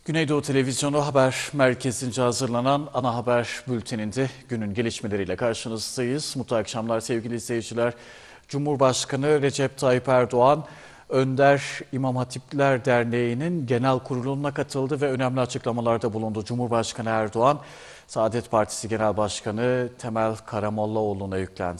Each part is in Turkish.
Güneydoğu Televizyonu Haber Merkezi'nce hazırlanan ana haber bülteninde günün gelişmeleriyle karşınızdayız. Mutlu akşamlar sevgili izleyiciler. Cumhurbaşkanı Recep Tayyip Erdoğan, Önder İmam Hatipler Derneği'nin genel kuruluna katıldı ve önemli açıklamalarda bulundu. Cumhurbaşkanı Erdoğan, Saadet Partisi Genel Başkanı Temel Karamollaoğlu'na yüklendi.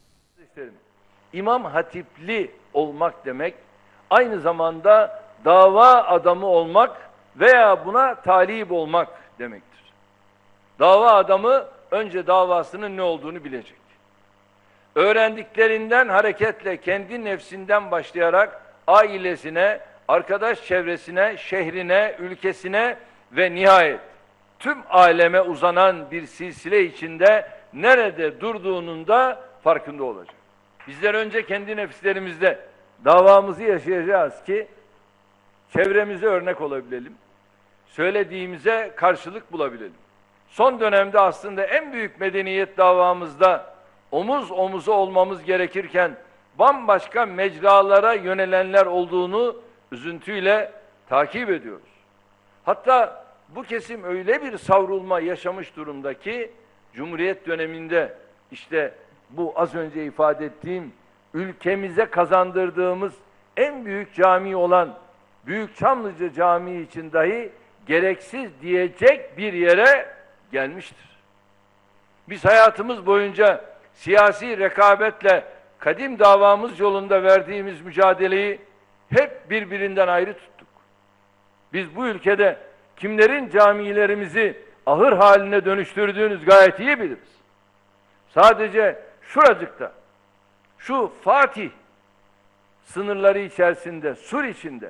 İmam Hatipli olmak demek, aynı zamanda dava adamı olmak veya buna talip olmak demektir. Dava adamı önce davasının ne olduğunu bilecek. Öğrendiklerinden hareketle kendi nefsinden başlayarak ailesine, arkadaş çevresine, şehrine, ülkesine ve nihayet tüm aleme uzanan bir silsile içinde nerede durduğunun da farkında olacak. Bizler önce kendi nefislerimizde davamızı yaşayacağız ki çevremize örnek olabilelim. Söylediğimize karşılık bulabilelim. Son dönemde aslında en büyük medeniyet davamızda omuz omuza olmamız gerekirken bambaşka mecralara yönelenler olduğunu üzüntüyle takip ediyoruz. Hatta bu kesim öyle bir savrulma yaşamış durumda ki Cumhuriyet döneminde işte bu az önce ifade ettiğim ülkemize kazandırdığımız en büyük cami olan Büyük Çamlıca Camii için dahi gereksiz diyecek bir yere gelmiştir. Biz hayatımız boyunca siyasi rekabetle kadim davamız yolunda verdiğimiz mücadeleyi hep birbirinden ayrı tuttuk. Biz bu ülkede kimlerin camilerimizi ahır haline dönüştürdüğünüz gayet iyi biliriz. Sadece şuracıkta, şu Fatih sınırları içerisinde, Sur içinde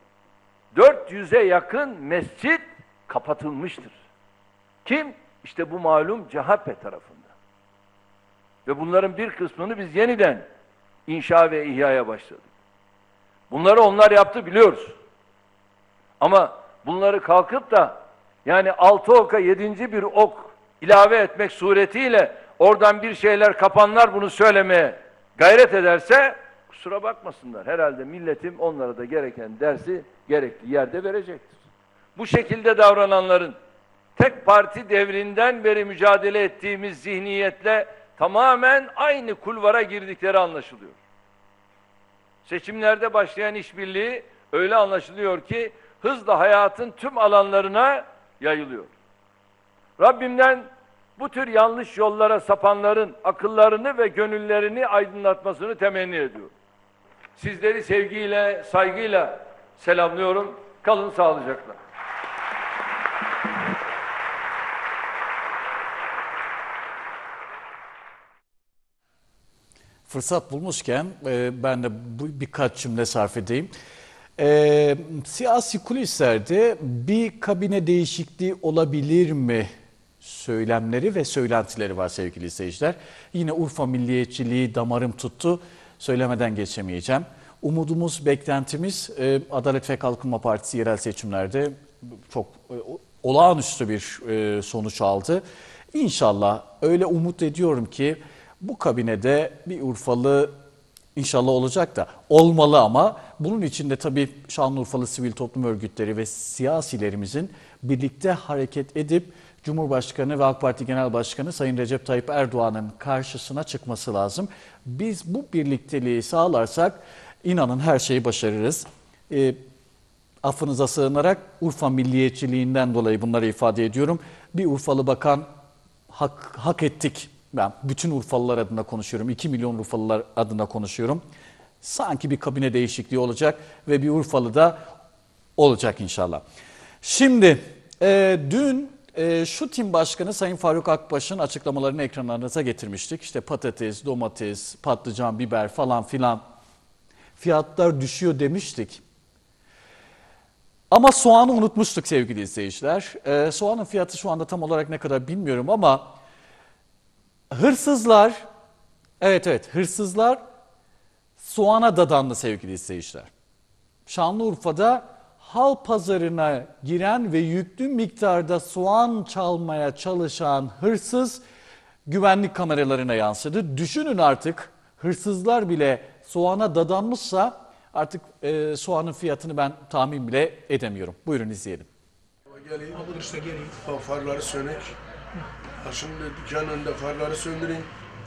400'e yakın mescit kapatılmıştır. Kim? İşte bu malum CHP tarafında. Ve bunların bir kısmını biz yeniden inşa ve ihyaya başladık. Bunları onlar yaptı biliyoruz. Ama bunları kalkıp da yani 6 oka 7. bir ok ilave etmek suretiyle oradan bir şeyler kapanlar bunu söylemeye gayret ederse kusura bakmasınlar. Herhalde milletim onlara da gereken dersi gerekli yerde verecektir. Bu şekilde davrananların tek parti devrinden beri mücadele ettiğimiz zihniyetle tamamen aynı kulvara girdikleri anlaşılıyor. Seçimlerde başlayan işbirliği öyle anlaşılıyor ki hızla hayatın tüm alanlarına yayılıyor. Rabbimden bu tür yanlış yollara sapanların akıllarını ve gönüllerini aydınlatmasını temenni ediyorum. Sizleri sevgiyle, saygıyla selamlıyorum. Kalın sağlıcakla. Fırsat bulmuşken ben de birkaç cümle sarf edeyim. Siyasi kulislerde bir kabine değişikliği olabilir mi söylemleri ve söylentileri var sevgili izleyiciler. Yine Urfa milliyetçiliği damarım tuttu, söylemeden geçemeyeceğim. Umudumuz, beklentimiz Adalet ve Kalkınma Partisi yerel seçimlerde çok olağanüstü bir sonuç aldı. İnşallah öyle umut ediyorum ki bu kabinede bir Urfalı inşallah olacak da olmalı ama bunun için de tabii Şanlıurfalı sivil toplum örgütleri ve siyasilerimizin birlikte hareket edip Cumhurbaşkanı ve AK Parti Genel Başkanı Sayın Recep Tayyip Erdoğan'ın karşısına çıkması lazım. Biz bu birlikteliği sağlarsak inanın her şeyi başarırız. Affınıza sığınarak Urfa milliyetçiliğinden dolayı bunları ifade ediyorum. Bir Urfalı bakan hak ettik. Ben bütün Urfalılar adına konuşuyorum. 2 milyon Urfalılar adına konuşuyorum. Sanki bir kabine değişikliği olacak ve bir Urfalı da olacak inşallah. Şimdi dün şu tim başkanı Sayın Faruk Akbaş'ın açıklamalarını ekranlarınıza getirmiştik. İşte patates, domates, patlıcan, biber falan filan fiyatlar düşüyor demiştik. Ama soğanı unutmuştuk sevgili izleyiciler. Soğanın fiyatı şu anda tam olarak ne kadar bilmiyorum ama hırsızlar, evet hırsızlar soğana dadandı sevgili izleyiciler. Şanlıurfa'da hal pazarına giren ve yüklü miktarda soğan çalmaya çalışan hırsız güvenlik kameralarına yansıdı. Düşünün artık hırsızlar bile soğana dadanmışsa artık soğanın fiyatını ben tahmin bile edemiyorum. Buyurun izleyelim. Geleyim. Ha, budur işte geliyor. Bak farları sönük. Ha şimdi dükkanın önünde farları söndüreyim.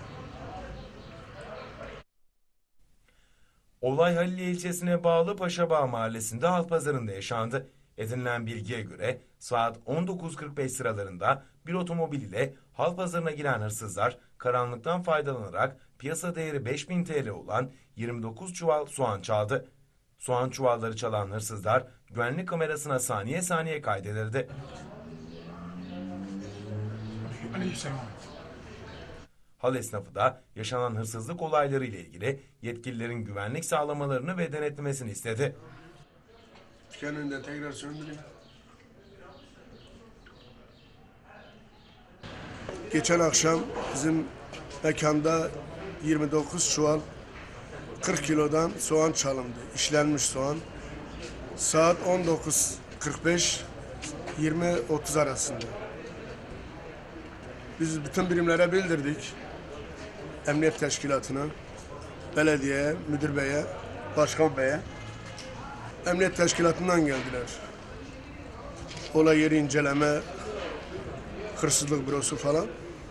Olay Haliliye ilçesine bağlı Paşabağ mahallesinde Halkpazarı'nda yaşandı. Edinilen bilgiye göre saat 19.45 sıralarında bir otomobil ile Halkpazarı'na giren hırsızlar karanlıktan faydalanarak piyasa değeri 5.000 TL olan 29 çuval soğan çaldı. Soğan çuvalları çalan hırsızlar güvenlik kamerasına saniye saniye kaydedildi. Aleykümselam. Hal esnafı da yaşanan hırsızlık olayları ile ilgili yetkililerin güvenlik sağlamalarını ve denetlemesini istedi. Dükkanın önünde tekrar söndüreyim. Geçen akşam bizim mekanda 29 çuval 40 kilodan soğan çalındı. İşlenmiş soğan. Saat 19.45 20.30 arasında. Biz bütün birimlere bildirdik. Emniyet teşkilatına, belediyeye, müdür beye, başkan beye. Emniyet teşkilatından geldiler. Olay yeri inceleme, hırsızlık bürosu falan.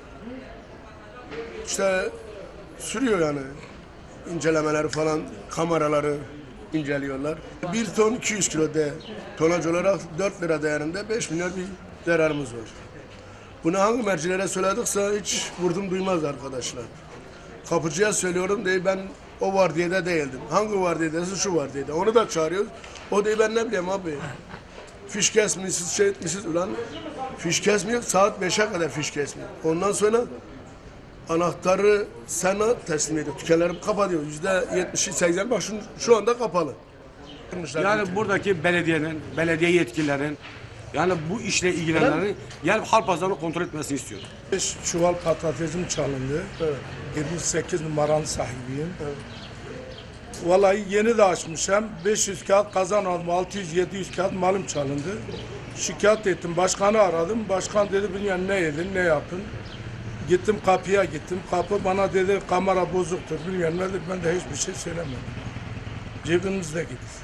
İşte sürüyor yani. İncelemeleri falan, kameraları inceliyorlar. 1 ton 200 kilo de tonaj olarak 4 lira değerinde 5 milyar bir zararımız var. Bunu hangi mercilere söyledikse hiç vurdum duymaz arkadaşlar. Kapıcıya söylüyorum diye ben o vardiyada değildim. Hangi vardiyadası şu vardiyada. Onu da çağırıyoruz. O diye ben ne bileyim abi. Fiş kesmişsiniz, şey etmişsiniz. Ulan fiş kesmiyor. Saat 5'e kadar fiş kesmiyor. Ondan sonra anahtarı sana teslim ediyor. Dükkanlarım kapatıyor. %70'i 80 bak şu anda kapalı. Yani buradaki belediye yetkililerin yani bu işle ilgilenenlerin gelip Halkpazarı'nı kontrol etmesini istiyorum. 5 çuval patatesim çalındı. Evet. 28 numaranın sahibiyim. Evet. Vallahi yeni de açmışım. 500 kağıt kazan aldım. 600-700 kağıt malım çalındı. Şikayet ettim. Başkanı aradım. Başkan dedi bilmiyorum ne edin ne yapın. Gittim kapıya gittim. Kapı bana dedi kamera bozuktur. Bilmiyorum ne dedi. Ben de hiçbir şey söylemedim. Cebimizde gitti.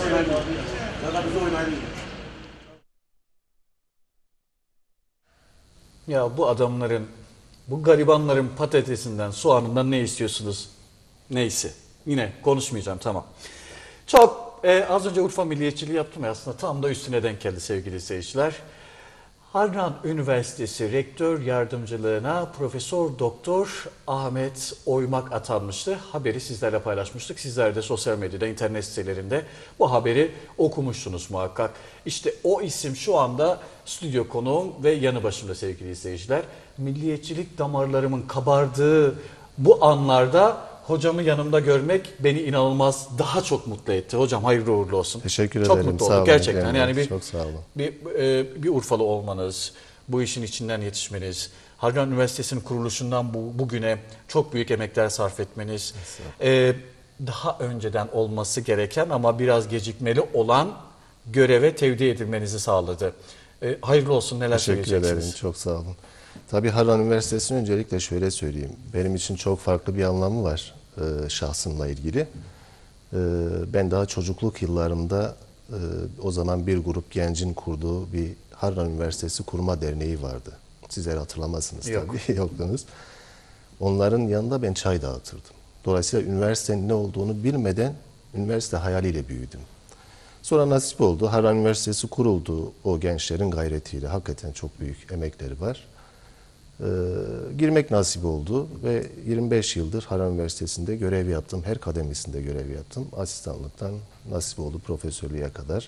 Ya bu adamların, bu garibanların patatesinden, soğanından ne istiyorsunuz? Neyse. Yine konuşmayacağım, tamam. Çok az önce Urfa milliyetçiliği yaptım ya, aslında tam da üstüne denk geldi sevgili seyirciler. Harran Üniversitesi Rektör Yardımcılığına Profesör Doktor Ahmet Oymak atanmıştı. Haberi sizlerle paylaşmıştık. Sizler de sosyal medyada, internet sitelerinde bu haberi okumuşsunuz muhakkak. İşte o isim şu anda stüdyo konuğum ve yanı başımda sevgili izleyiciler. Milliyetçilik damarlarımın kabardığı bu anlarda hocamı yanımda görmek beni inanılmaz daha çok mutlu etti. Hocam hayırlı uğurlu olsun. Teşekkür çok ederim. Mutlu Sağ olduk olun. gerçekten. Yani çok sağ olun. bir Urfalı olmanız, bu işin içinden yetişmeniz, Harran Üniversitesi'nin kuruluşundan bugüne çok büyük emekler sarf etmeniz, daha önceden olması gereken ama biraz gecikmeli olan göreve tevdi edilmenizi sağladı. Hayırlı olsun, neler söyleyeceksiniz? Teşekkür ederim. Çok sağ olun. Tabii Harran Üniversitesi'nin öncelikle şöyle söyleyeyim. Benim için çok farklı bir anlamı var şahsımla ilgili. Ben daha çocukluk yıllarımda o zaman bir grup gencin kurduğu bir Harran Üniversitesi Kurma Derneği vardı. Sizler hatırlamazsınız tabii, yoktunuz. Onların yanında ben çay dağıtırdım. Dolayısıyla üniversitenin ne olduğunu bilmeden üniversite hayaliyle büyüdüm. Sonra nasip oldu. Harran Üniversitesi kuruldu o gençlerin gayretiyle. Hakikaten çok büyük emekleri var. Girmek nasip oldu ve 25 yıldır Harran Üniversitesi'nde görev yaptım. Her kademesinde görev yaptım. Asistanlıktan nasip oldu profesörlüğe kadar.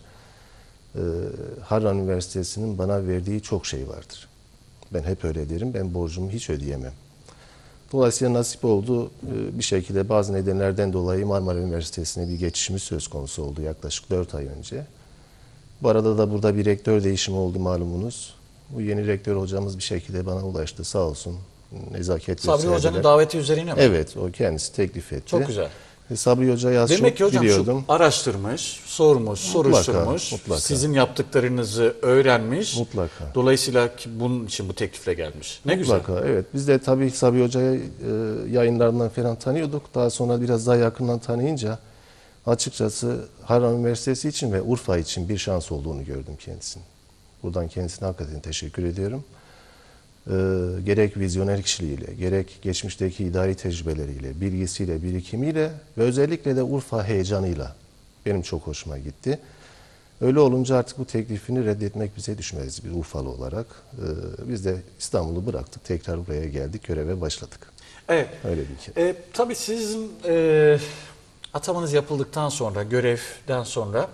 Harran Üniversitesi'nin bana verdiği çok şey vardır. Ben hep öyle derim. Ben borcumu hiç ödeyemem. Dolayısıyla nasip oldu. Bir şekilde bazı nedenlerden dolayı Marmara Üniversitesi'ne bir geçişimiz söz konusu oldu yaklaşık 4 ay önce. Bu arada da burada bir rektör değişimi oldu malumunuz. Bu yeni rektör hocamız bir şekilde bana ulaştı sağ olsun. Nezaket Sabri gösterdiler. Hoca'nın daveti üzerine mi? Evet, o kendisi teklif etti. Çok güzel. Sabri Hoca'yı az Demek çok ki hocam biliyordum. şu araştırmış, sormuş, soruşturmuş, mutlaka. sizin yaptıklarınızı öğrenmiş. Mutlaka. Dolayısıyla bunun için bu teklifle gelmiş. Ne Mutlaka, güzel. evet. Biz de tabii Sabri Hoca'yı yayınlarından falan tanıyorduk. Daha sonra biraz daha yakından tanıyınca açıkçası Harran Üniversitesi için ve Urfa için bir şans olduğunu gördüm kendisinin. Buradan kendisine hakikaten teşekkür ediyorum. Gerek vizyoner kişiliğiyle, gerek geçmişteki idari tecrübeleriyle, bilgisiyle, birikimiyle ve özellikle de Urfa heyecanıyla benim çok hoşuma gitti. Öyle olunca artık bu teklifini reddetmek bize düşmez bir Urfalı olarak. Biz de İstanbul'u bıraktık, tekrar buraya geldik, göreve başladık. Evet. Öyle bir ki. Tabii sizin atamanız yapıldıktan sonra, görevden sonra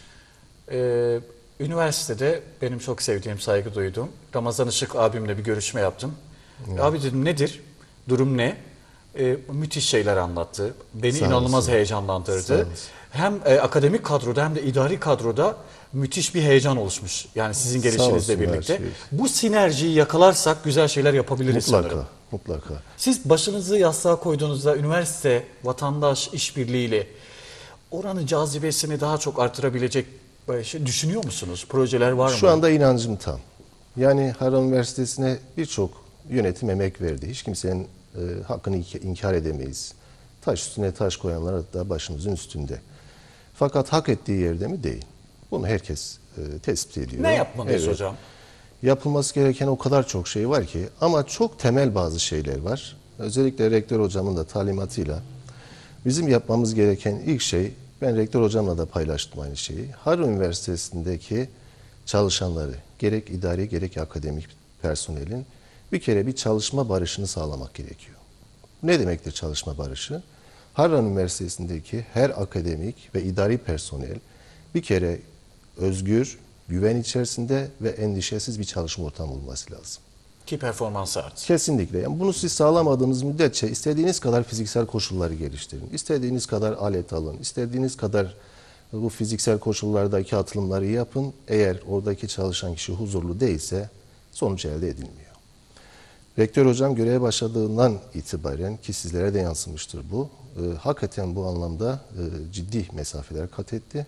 üniversitede benim çok sevdiğim, saygı duyduğum Ramazan Işık abimle bir görüşme yaptım. Evet. Abi dedim nedir? Durum ne? Müthiş şeyler anlattı. Beni inanılmaz heyecanlandırdı. Hem akademik kadroda hem de idari kadroda müthiş bir heyecan oluşmuş. Yani sizin gelişinizle birlikte. Bu sinerjiyi yakalarsak güzel şeyler yapabiliriz sanırım. Mutlaka. Siz başınızı yastığa koyduğunuzda üniversite, vatandaş işbirliğiyle oranın cazibesini daha çok artırabilecek şey düşünüyor musunuz? Projeler var mı? Şu anda inancım tam. Yani Harran Üniversitesi'ne birçok yönetim emek verdi. Hiç kimsenin hakkını inkar edemeyiz. Taş üstüne taş koyanlar da başımızın üstünde. Fakat hak ettiği yerde mi? Değil. Bunu herkes tespit ediyor. Ne yapmalıyız hocam? Yapılması gereken o kadar çok şey var ki ama çok temel bazı şeyler var. Özellikle rektör hocamın da talimatıyla bizim yapmamız gereken ilk şey, ben rektör hocamla da paylaştım aynı şeyi. Harran Üniversitesi'ndeki çalışanları, gerek idari gerek akademik personelin bir kere bir çalışma barışını sağlamak gerekiyor. Ne demektir çalışma barışı? Harran Üniversitesi'ndeki her akademik ve idari personel bir kere özgür, güven içerisinde ve endişesiz bir çalışma ortamı olması lazım. Ki performansı artsın. Kesinlikle. Yani bunu siz sağlamadığınız müddetçe istediğiniz kadar fiziksel koşulları geliştirin. İstediğiniz kadar alet alın. İstediğiniz kadar bu fiziksel koşullardaki atılımları yapın. Eğer oradaki çalışan kişi huzurlu değilse sonuç elde edilmiyor. Rektör hocam göreve başladığından itibaren ki sizlere de yansımıştır bu. Hakikaten bu anlamda ciddi mesafeler kat etti.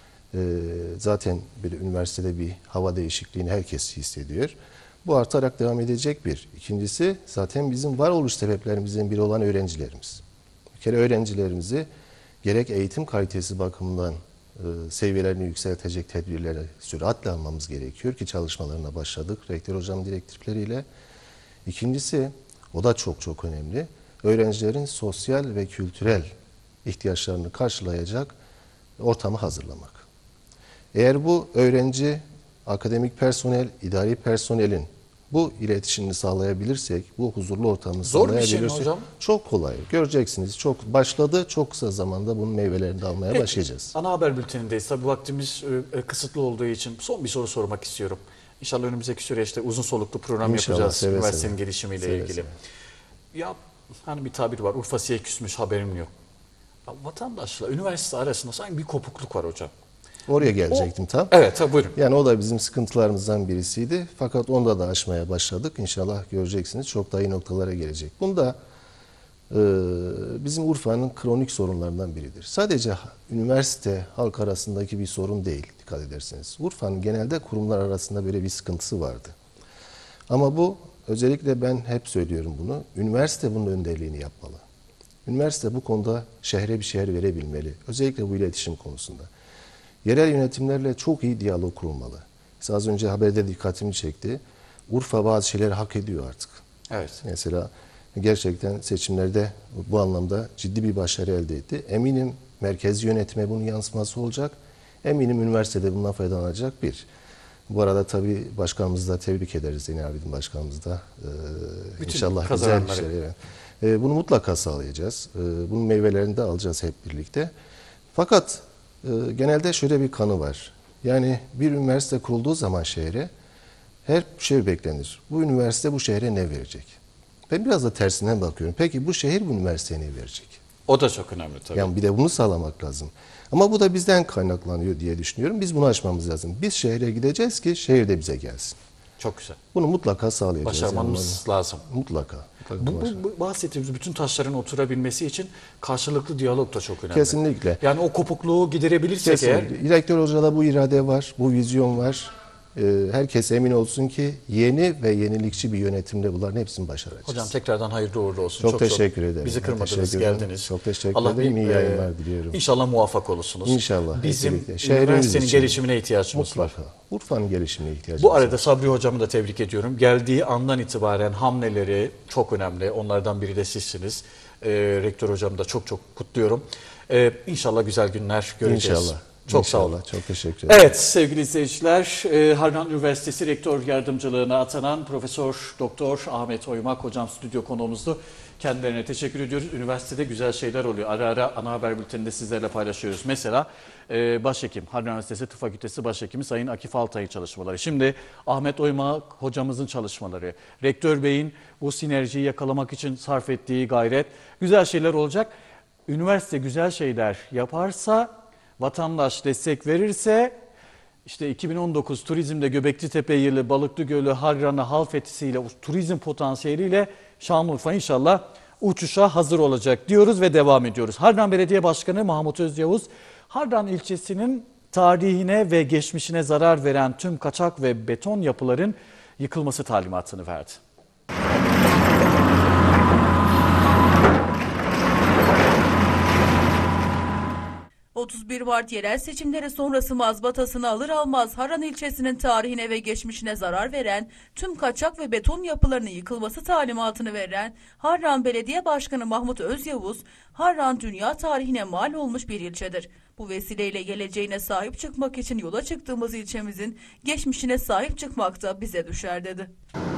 Zaten bir üniversitede bir hava değişikliğini herkes hissediyor. Bu artarak devam edecek bir. İkincisi zaten bizim varoluş sebeplerimizden biri olan öğrencilerimiz. Bir kere öğrencilerimizi gerek eğitim kalitesi bakımından seviyelerini yükseltecek tedbirlere süratle almamız gerekiyor ki çalışmalarına başladık rektör hocam direktifleriyle. İkincisi o da çok önemli. Öğrencilerin sosyal ve kültürel ihtiyaçlarını karşılayacak ortamı hazırlamak. Eğer bu öğrenci, akademik personel, idari personelin bu iletişimini sağlayabilirsek, bu huzurlu ortamı sağlayabilirsek, zor bir şey mi hocam? Çok kolay. Göreceksiniz. Çok başladı. Çok kısa zamanda bunun meyvelerini de almaya başlayacağız. Ana haber bültenindeyiz. Tabii vaktimiz kısıtlı olduğu için son bir soru sormak istiyorum. İnşallah önümüzdeki süreçte uzun soluklu program yapacağız üniversitenin gelişimiyle ilgili. Ya hani bir tabir var. Urfa'ya küsmüş haberim yok. Ya, vatandaşla üniversite arasında sanki bir kopukluk var hocam. Oraya gelecektim tam. Evet tabii buyurun. Yani o da bizim sıkıntılarımızdan birisiydi. Fakat onda da aşmaya başladık. İnşallah göreceksiniz. Çok daha iyi noktalara gelecek. Bunda bizim Urfa'nın kronik sorunlarından biridir. Sadece üniversite, halk arasındaki bir sorun değil dikkat ederseniz. Urfa'nın genelde kurumlar arasında böyle bir sıkıntısı vardı. Ama bu özellikle ben hep söylüyorum bunu. Üniversite bunun önderliğini yapmalı. Üniversite bu konuda şehre bir şeyler verebilmeli. Özellikle bu iletişim konusunda. Yerel yönetimlerle çok iyi diyalog kurulmalı. Mesela az önce haberde dikkatimi çekti. Urfa bazı şeyleri hak ediyor artık. Evet. Mesela gerçekten seçimlerde bu anlamda ciddi bir başarı elde etti. Eminim merkezi yönetime bunun yansıması olacak. Eminim üniversitede bundan faydalanacak bir. Bu arada tabii başkanımızı da tebrik ederiz. Zeynep Abidin başkanımız da. İnşallah güzel bir şey. Evet. Bunu mutlaka sağlayacağız. Bunun meyvelerini de alacağız hep birlikte. Fakat genelde şöyle bir kanı var. Yani bir üniversite kurulduğu zaman şehre her şey beklenir. Bu üniversite bu şehre ne verecek? Ben biraz da tersinden bakıyorum. Peki bu şehir bu üniversiteye ne verecek? O da çok önemli tabii. Yani bir de bunu sağlamak lazım. Ama bu da bizden kaynaklanıyor diye düşünüyorum. Biz bunu aşmamız lazım. Biz şehre gideceğiz ki şehir de bize gelsin. Çok güzel. Bunu mutlaka sağlayacağız. Başarmamız lazım. Mutlaka. Bu bahsettiğimiz bütün taşların oturabilmesi için karşılıklı diyalog da çok önemli. Kesinlikle. Yani o kopukluğu giderebilirsek eğer. Rektör hocada bu irade var, bu vizyon var. Herkes emin olsun ki yeni ve yenilikçi bir yönetimle bunların hepsini başaracağız. Hocam tekrardan hayırlı uğurlu olsun. Çok teşekkür ederim. Bizi kırmadınız, Teşekkür ederim. geldiniz. Çok teşekkür ederim. İyi yayınlar diliyorum. İnşallah muvaffak olursunuz. İnşallah. Bizim Kesinlikle. üniversitenin için gelişimine ihtiyacımız var. mutlaka. Urfa'nın gelişimine ihtiyacımız Bu var. arada Sabri Hocam'ı da tebrik ediyorum. Geldiği andan itibaren hamleleri çok önemli. Onlardan biri de sizsiniz. Rektör Hocam'ı da çok çok kutluyorum. İnşallah güzel günler göreceğiz. İnşallah. Çok sağ olun. Çok teşekkür ederim. Evet sevgili izleyiciler, Harran Üniversitesi Rektör Yardımcılığına atanan Profesör Doktor Ahmet Oymak Hocam stüdyo konuğumuzdu. Kendilerine teşekkür ediyoruz. Üniversitede güzel şeyler oluyor. Ara ara ana haber bülteninde sizlerle paylaşıyoruz. Mesela Başhekim, Harran Üniversitesi Tıp Fakültesi Başhekimi Sayın Akif Altay'ın çalışmaları. Şimdi Ahmet Oymak hocamızın çalışmaları. Rektör Bey'in bu sinerjiyi yakalamak için sarf ettiği gayret. Güzel şeyler olacak. Üniversite güzel şeyler yaparsa, vatandaş destek verirse, işte 2019 turizmde Göbeklitepe yılı, Balıklı Gölü, Harran'ı, Halfeti'siyle, turizm potansiyeliyle Şanlıurfa inşallah uçuşa hazır olacak diyoruz ve devam ediyoruz. Harran Belediye Başkanı Mahmut Özyavuz, Harran ilçesinin tarihine ve geçmişine zarar veren tüm kaçak ve beton yapıların yıkılması talimatını verdi. 31 Mart yerel seçimleri sonrası mazbatasını alır almaz Harran ilçesinin tarihine ve geçmişine zarar veren tüm kaçak ve beton yapılarının yıkılması talimatını veren Harran Belediye Başkanı Mahmut Özyavuz, Harran dünya tarihine mal olmuş bir ilçedir. Bu vesileyle geleceğine sahip çıkmak için yola çıktığımız ilçemizin geçmişine sahip çıkmak da bize düşer dedi.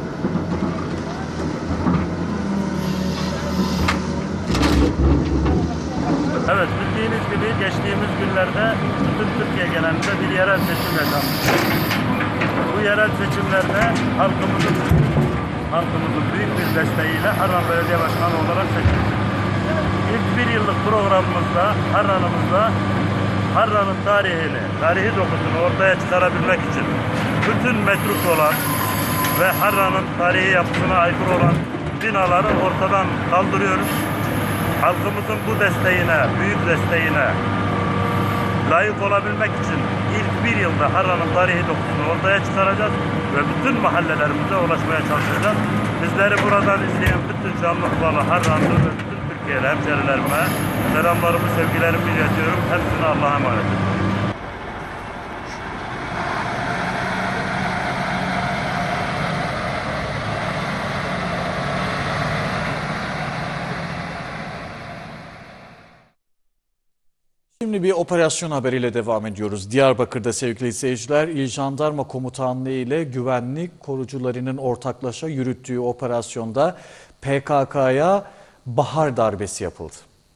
Evet, bildiğiniz gibi geçtiğimiz günlerde bütün Türkiye genelinde bir yerel seçim yaşanmış. Bu yerel seçimlerde halkımızın büyük bir desteğiyle Harran Belediye Başkanı olarak seçildik. İlk bir yıllık programımızda Harran'ın tarihi dokusunu ortaya çıkarabilmek için bütün metruk olan ve Harran'ın tarihi yapısına aykırı olan binaları ortadan kaldırıyoruz. Halkımızın bu desteğine, büyük desteğine layık olabilmek için ilk bir yılda Harran'ın tarihi dokusunu ortaya çıkaracağız ve bütün mahallelerimize ulaşmaya çalışacağız. Bizleri buradan izleyen bütün Şanlıurfalı, Harranlı ve bütün Türkiye'li hemşerilerime selamlarımı, sevgilerimi iletiyorum. Hepsine Allah'a emanet ediyorum. Şimdi bir operasyon haberiyle devam ediyoruz. Diyarbakır'da sevgili seyirciler, İl Jandarma Komutanlığı ile güvenlik korucularının ortaklaşa yürüttüğü operasyonda PKK'ya bahar darbesi yapıldı.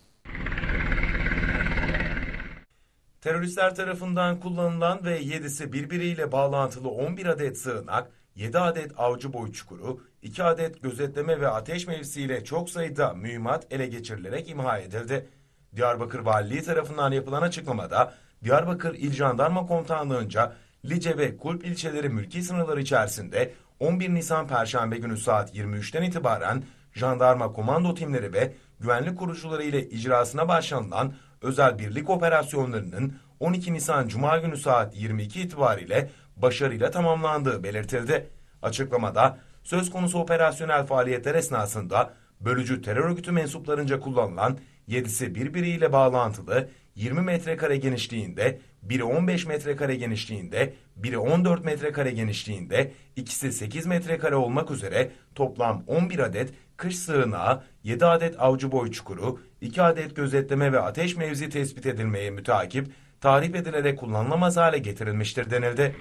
Teröristler tarafından kullanılan ve 7'si birbiriyle bağlantılı 11 adet sığınak, 7 adet avcı boy çukuru, 2 adet gözetleme ve ateş mevziyle çok sayıda mühimmat ele geçirilerek imha edildi. Diyarbakır Valiliği tarafından yapılan açıklamada, Diyarbakır İl Jandarma Komutanlığı'nca Lice ve Kulp ilçeleri mülki sınırları içerisinde 11 Nisan Perşembe günü saat 23'ten itibaren jandarma komando timleri ve güvenlik kurucuları ile icrasına başlanılan özel birlik operasyonlarının 12 Nisan Cuma günü saat 22 itibariyle başarıyla tamamlandığı belirtildi. Açıklamada söz konusu operasyonel faaliyetler esnasında bölücü terör örgütü mensuplarınca kullanılan 7'si birbiriyle bağlantılı 20 metrekare genişliğinde, biri 15 metrekare genişliğinde, biri 14 metrekare genişliğinde, ikisi 8 metrekare olmak üzere toplam 11 adet kış sığınağı, 7 adet avcı boy çukuru, 2 adet gözetleme ve ateş mevzi tespit edilmeye müteakip, tahrip edilerek kullanılamaz hale getirilmiştir denildi.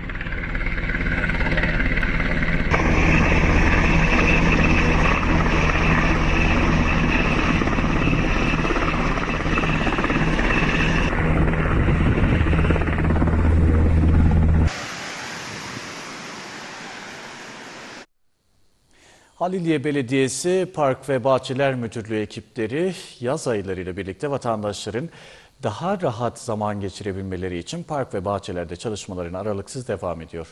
Haliliye Belediyesi Park ve Bahçeler Müdürlüğü ekipleri yaz aylarıyla birlikte vatandaşların daha rahat zaman geçirebilmeleri için park ve bahçelerde çalışmalarına aralıksız devam ediyor.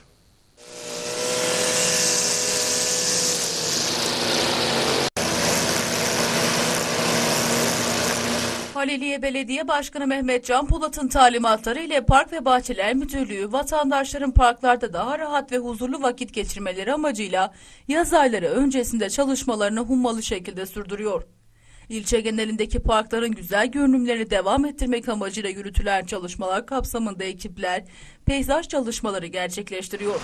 Haliliye Belediye Başkanı Mehmet Can Polat'ın talimatları ile Park ve Bahçeler Müdürlüğü vatandaşların parklarda daha rahat ve huzurlu vakit geçirmeleri amacıyla yaz ayları öncesinde çalışmalarını hummalı şekilde sürdürüyor. İlçe genelindeki parkların güzel görünümlerini devam ettirmek amacıyla yürütülen çalışmalar kapsamında ekipler peyzaj çalışmaları gerçekleştiriyor.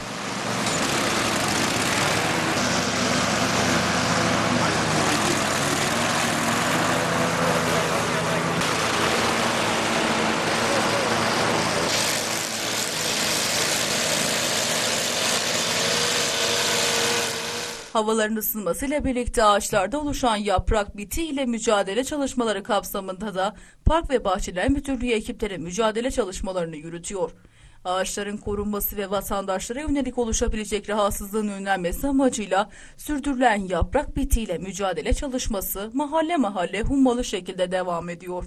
Havaların ısınmasıyla birlikte ağaçlarda oluşan yaprak biti ile mücadele çalışmaları kapsamında da Park ve Bahçeler Müdürlüğü ekipleri mücadele çalışmalarını yürütüyor. Ağaçların korunması ve vatandaşlara yönelik oluşabilecek rahatsızlığın önlenmesi amacıyla sürdürülen yaprak biti ile mücadele çalışması mahalle mahalle hummalı şekilde devam ediyor.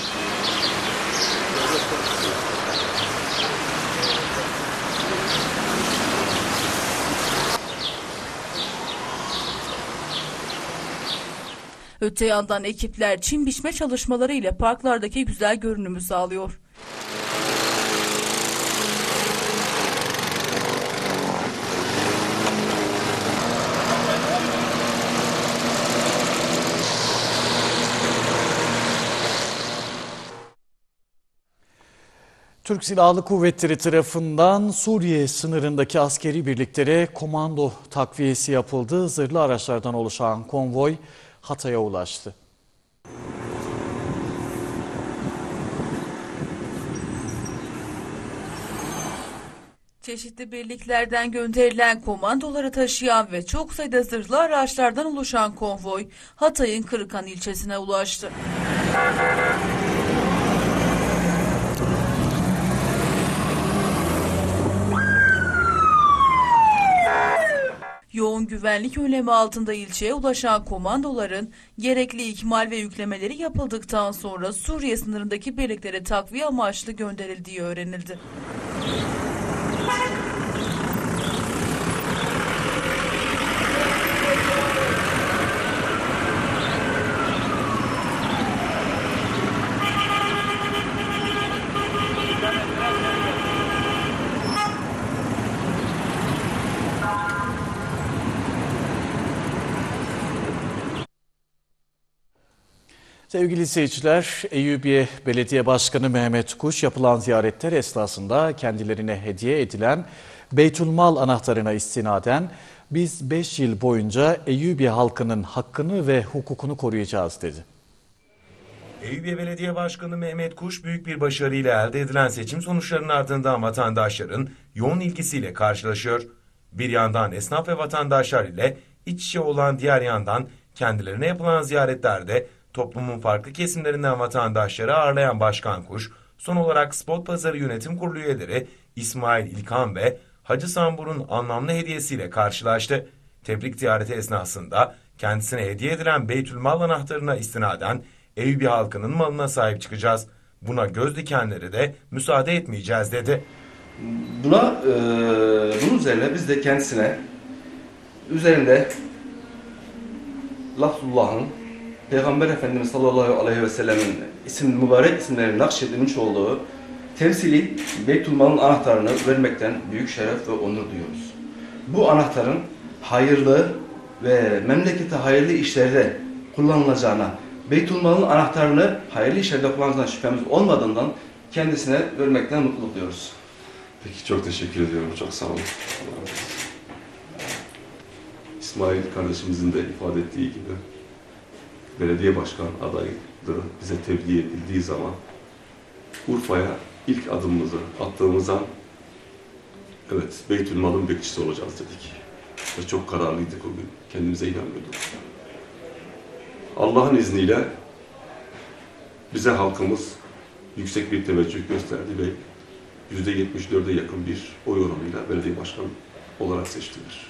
Öte yandan ekipler çim biçme çalışmaları ile parklardaki güzel görünümü sağlıyor. Türk Silahlı Kuvvetleri tarafından Suriye sınırındaki askeri birliklere komando takviyesi yapıldı. Zırhlı araçlardan oluşan konvoy Hatay'a ulaştı. Çeşitli birliklerden gönderilen komandoları taşıyan ve çok sayıda zırhlı araçlardan oluşan konvoy Hatay'ın Kırıkhan ilçesine ulaştı. Yoğun güvenlik önlemi altında ilçeye ulaşan komandoların gerekli ikmal ve yüklemeleri yapıldıktan sonra Suriye sınırındaki birliklere takviye amaçlı gönderildiği öğrenildi. Sevgili seyirciler, Eyyubiye Belediye Başkanı Mehmet Kuş yapılan ziyaretler esnasında kendilerine hediye edilen Beytülmal anahtarına istinaden biz 5 yıl boyunca Eyyubiye halkının hakkını ve hukukunu koruyacağız dedi. Eyyubiye Belediye Başkanı Mehmet Kuş büyük bir başarıyla elde edilen seçim sonuçlarının ardından vatandaşların yoğun ilgisiyle karşılaşıyor. Bir yandan esnaf ve vatandaşlar ile iç içe olan diğer yandan kendilerine yapılan ziyaretlerde toplumun farklı kesimlerinden vatandaşları ağırlayan Başkan Kuş, son olarak Spot Pazarı Yönetim Kurulu üyeleri İsmail İlkan ve Hacı Sambur'un anlamlı hediyesiyle karşılaştı. Tebrik ziyareti esnasında kendisine hediye edilen Beytülmal anahtarına istinaden Eyyubiye halkının malına sahip çıkacağız. Buna göz dikenleri de müsaade etmeyeceğiz dedi. Bunun üzerine biz de kendisine üzerinde Lafzullah'ın Peygamber Efendimiz sallallahu aleyhi ve sellemin mübarek isimlerinin nakşedilmiş olduğu temsili Beytülmal'ın anahtarını vermekten büyük şeref ve onur duyuyoruz. Bu anahtarın hayırlı ve memlekete hayırlı işlerde kullanılacağına, Beytülmal'ın anahtarını hayırlı işlerde kullanacağına şüphemiz olmadığından kendisine vermekten mutluluk duyuyoruz. Peki, çok teşekkür ediyorum. Çok sağ olun. İsmail kardeşimizin de ifade ettiği gibi belediye başkan adaylığı bize tebliğ edildiği zaman Urfa'ya ilk adımımızı attığımız an evet, Beytülmal'ın bekçisi olacağız dedik. Ve çok kararlıydık o gün. Kendimize inanmıyorduk. Allah'ın izniyle bize halkımız yüksek bir teveccüh gösterdi ve %74'e yakın bir oy oranıyla belediye başkanı olarak seçtiler.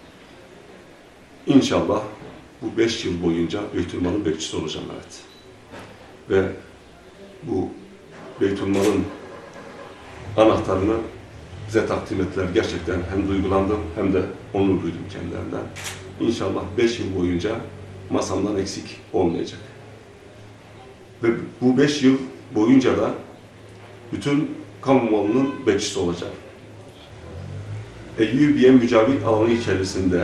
İnşallah bu 5 yıl boyunca Beytülmal'ın bekçisi olacağım, evet. Ve bu Beytülmal'ın anahtarını bize takdim ettiler. Gerçekten hem duygulandım hem de onur duydum kendilerinden. İnşallah 5 yıl boyunca masamdan eksik olmayacak. Ve bu 5 yıl boyunca da bütün kamu malının bekçisi olacak. Eyyubiye mücavit alanı içerisinde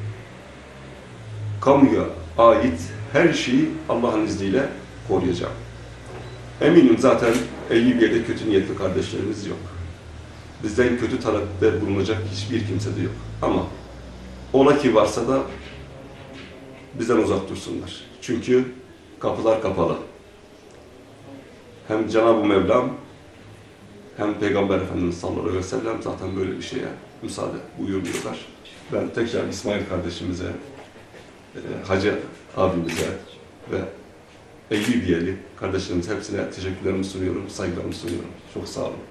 kamuya ait her şeyi Allah'ın izniyle koruyacağım. Eminim zaten Eyyubiye'de kötü niyetli kardeşlerimiz yok. Bizden kötü talepte bulunacak hiçbir kimse de yok. Ama ola ki varsa da bizden uzak dursunlar. Çünkü kapılar kapalı. Hem Cenab-ı Mevlam hem Peygamber Efendimiz sallallahu aleyhi ve sellem zaten böyle bir şeye müsaade buyurmuyorlar. Ben tekrar İsmail kardeşimize, Hacı abimize ve Eyyubiyeli kardeşlerimiz hepsine teşekkürlerimi sunuyorum, saygılarımı sunuyorum. Çok sağ olun.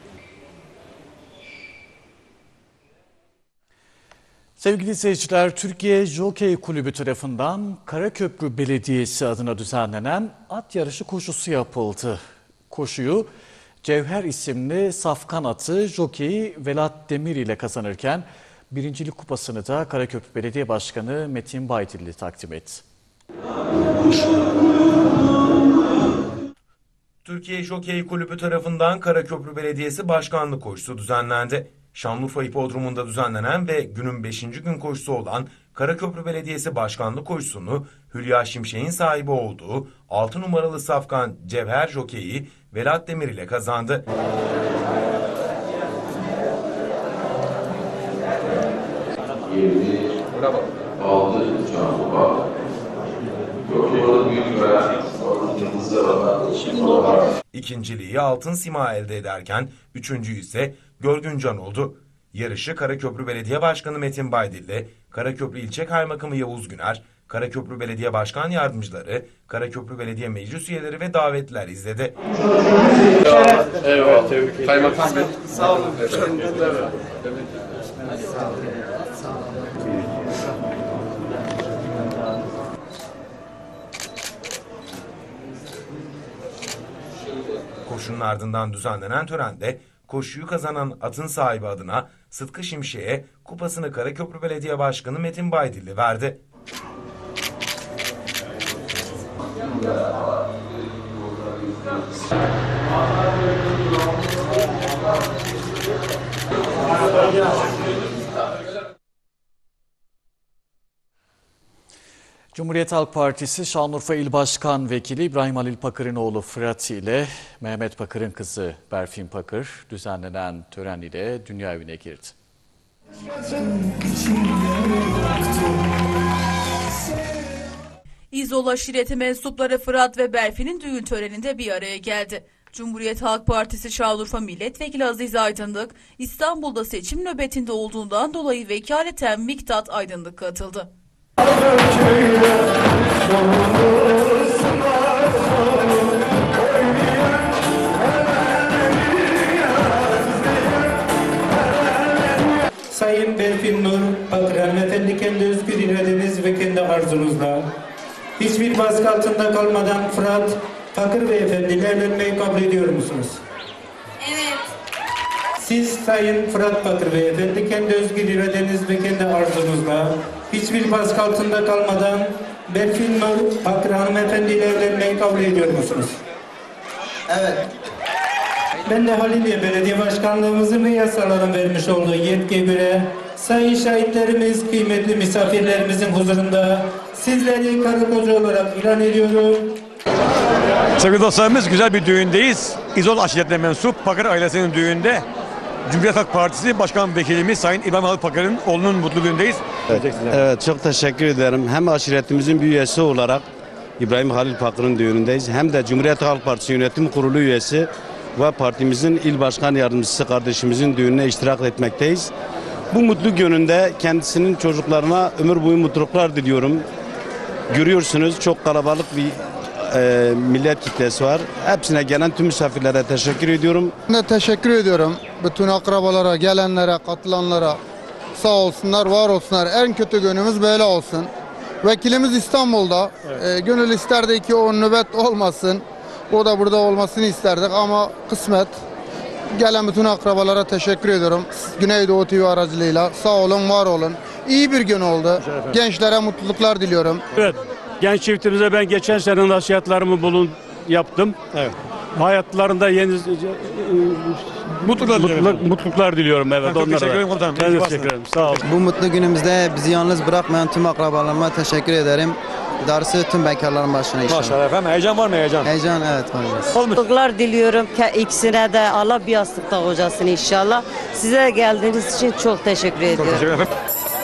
Sevgili seyirciler, Türkiye Jokey Kulübü tarafından Karaköprü Belediyesi adına düzenlenen at yarışı koşusu yapıldı. Koşuyu Cevher isimli safkan atı jokeyi Velat Demir ile kazanırken birincilik kupasını da Karaköprü Belediye Başkanı Metin Baydilli takdim etti. Türkiye Jokey Kulübü tarafından Karaköprü Belediyesi Başkanlık koşusu düzenlendi. Şanlıurfa Hipodromu'nda düzenlenen ve günün 5. gün koşusu olan Karaköprü Belediyesi Başkanlık koşusunu Hülya Şimşek'in sahibi olduğu 6 numaralı safkan Cevher jokeyi Velat Demir ile kazandı. İkinciliği Altın Sima elde ederken üçüncü ise Görgüncan oldu. Yarışı Karaköprü Belediye Başkanı Metin Baydilli, Karaköprü İlçe Kaymakamı Yavuz Güner, Karaköprü Belediye Başkan Yardımcıları, Karaköprü Belediye Meclis üyeleri ve davetliler izledi. Eyvallah. Kaymakam Bey. Sağ olun. Koşunun ardından düzenlenen törende koşuyu kazanan atın sahibi adına Sıtkı Şimşek'e kupasını Karaköprü Belediye Başkanı Metin Baydilli verdi. Cumhuriyet Halk Partisi Şanlıurfa İl Başkan Vekili İbrahim Halil Pakır'ın oğlu Fırat ile Mehmet Pakır'ın kızı Berfin Pakır düzenlenen tören ile dünya evine girdi. İzol aşireti mensupları Fırat ve Berfin'in düğün töreninde bir araya geldi. Cumhuriyet Halk Partisi Şanlıurfa Milletvekili Aziz Aydınlık, İstanbul'da seçim nöbetinde olduğundan dolayı vekaleten Miktat Aydınlık katıldı. Sayın Berfin Nur Pakır hanımefendi kendi özgür iradeniz ve kendi arzunuzla hiçbir baskı altında kalmadan Fırat Pakır beyefendiyle evlenmeyi kabul ediyor musunuz? Evet. Siz Sayın Fırat Pakır beyefendi kendi özgür iradeniz ve kendi arzunuzla hiçbir baskı altında kalmadan Berfin Nur Pakır hanımefendiyle evlenmeyi kabul ediyor musunuz? Evet. Ben de Haliliye Belediye Başkanlığımızın ve yasaların vermiş olduğu yetkiye göre sayın şahitlerimiz, kıymetli misafirlerimizin huzurunda sizleri karı koca olarak ilan ediyorum. Sevgili dostlarımız, güzel bir düğündeyiz. İzol aşiretine mensup Pakır ailesinin düğünde Cumhuriyet Halk Partisi Başkan Vekilimiz Sayın İbrahim Halil Pakır'ın oğlunun mutlu günündeyiz. Evet, çok teşekkür ederim. Hem aşiretimizin bir üyesi olarak İbrahim Halil Pakır'ın düğünündeyiz. Hem de Cumhuriyet Halk Partisi Yönetim Kurulu üyesi ve partimizin il başkan yardımcısı kardeşimizin düğününe iştirak etmekteyiz. Bu mutlu gününde kendisinin çocuklarına ömür boyu mutluluklar diliyorum. Görüyorsunuz çok kalabalık bir millet kitlesi var. Hepsine gelen tüm misafirlere teşekkür ediyorum. Ben de teşekkür ediyorum. Bütün akrabalara, gelenlere, katılanlara sağ olsunlar, var olsunlar. En kötü günümüz böyle olsun. Vekilimiz İstanbul'da. Evet. Gönül isterdi ki o nöbet olmasın. O da burada olmasını isterdik ama kısmet. Gelen bütün akrabalara teşekkür ediyorum. Güneydoğu TV aracılığıyla sağ olun, var olun. İyi bir gün oldu. Gençlere mutluluklar diliyorum. Evet. Genç çiftimize ben geçen sene nasihatlarımı yaptım. Evet. Hayatlarında yeni mutluluklar diliyorum. Evet, Çok onlara. teşekkür ederim komutanım. Ben İyi teşekkür ederim. Sağ olun. Bu mutlu günümüzde bizi yalnız bırakmayan tüm akrabalarıma teşekkür ederim. Darısı tüm bekarların başına inşallah. Maşallah efendim. Heyecan var mı heyecan? Heyecan evet var. Mutluluklar diliyorum. İkisine de Allah bir yastıkta kocasın inşallah. Size geldiğiniz için çok teşekkür ediyorum. Çok teşekkür ederim.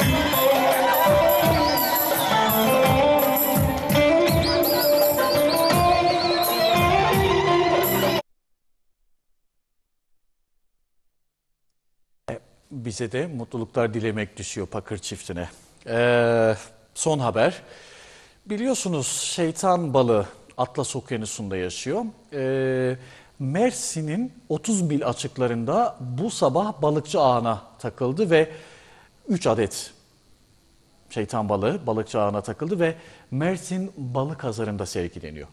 Bize de mutluluklar dilemek düşüyor Pakır çiftine. Son haber. Biliyorsunuz şeytan balığı Atlas Okyanusu'nda yaşıyor. Mersin'in 30 mil açıklarında bu sabah balıkçı ağına takıldı ve 3 adet şeytan balığı balıkçı ağına takıldı ve Mersin Balıkpazarı'nda sergileniyor.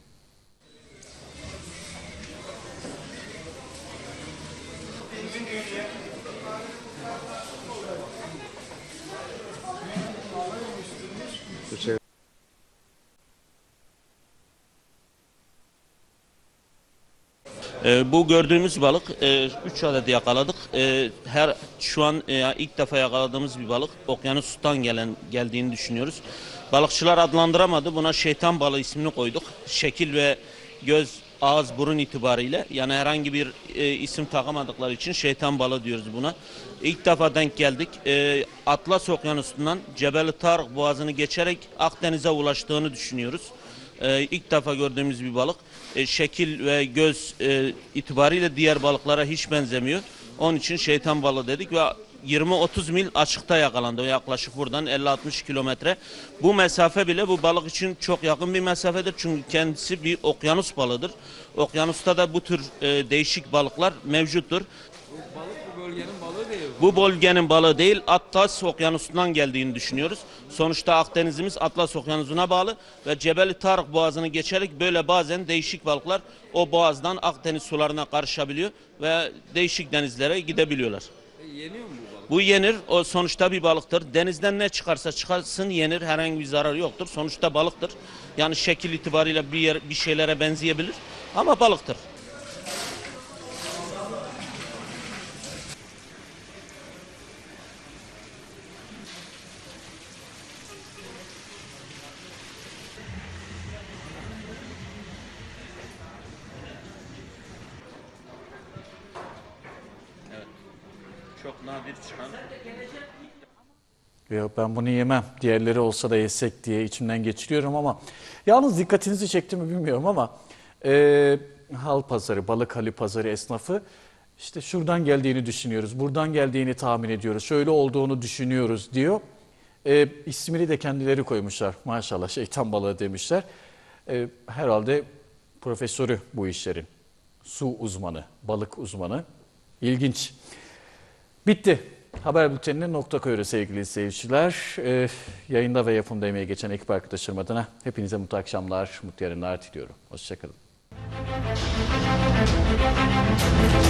Bu gördüğümüz balık 3 adet yakaladık. Şu an ilk defa yakaladığımız bir balık. Okyanustan geldiğini düşünüyoruz. Balıkçılar adlandıramadı. Buna şeytan balığı ismini koyduk. Şekil ve göz, ağız, burun itibariyle. Yani herhangi bir isim takamadıkları için şeytan balığı diyoruz buna. İlk defa denk geldik. Atlas Okyanusu'ndan Cebeli Tarık Boğazı'nı geçerek Akdeniz'e ulaştığını düşünüyoruz. İlk defa gördüğümüz bir balık. Şekil ve göz itibariyle diğer balıklara hiç benzemiyor. Onun için şeytan balığı dedik ve 20-30 mil açıkta yakalandı. Yaklaşık buradan 50-60 kilometre. Bu mesafe bile bu balık için çok yakın bir mesafedir. Çünkü kendisi bir okyanus balığıdır. Okyanusta da bu tür değişik balıklar mevcuttur. Bu bölgenin balığı değil, Atlas Okyanusu'ndan geldiğini düşünüyoruz. Sonuçta Akdeniz'imiz Atlas Okyanusu'na bağlı ve Cebeli Tarık Boğazı'nı geçerek böyle bazen değişik balıklar o boğazdan Akdeniz sularına karışabiliyor ve değişik denizlere gidebiliyorlar. Yeniyor mu bu balık? Bu yenir, o sonuçta bir balıktır. Denizden ne çıkarsa çıkarsın yenir, herhangi bir zararı yoktur. Sonuçta balıktır. Yani şekil itibariyle bir şeylere benzeyebilir ama balıktır. Çok nadir çıkan. Yok ben bunu yemem. Diğerleri olsa da yesek diye içimden geçiriyorum ama yalnız dikkatinizi çekti mi bilmiyorum ama hal pazarı, balık hali pazarı esnafı işte şuradan geldiğini düşünüyoruz, buradan geldiğini tahmin ediyoruz, şöyle olduğunu düşünüyoruz diyor. İsmini de kendileri koymuşlar. Maşallah şeytan balığı demişler. Herhalde profesörü bu işlerin. Su uzmanı, balık uzmanı. İlginç. Bitti. Haber bültenine nokta koyuyoruz sevgili seyirciler. Yayında ve yapımda emeği geçen ekip arkadaşlarım adına hepinize mutlu akşamlar, mutlu yarınlar diliyorum. Hoşçakalın.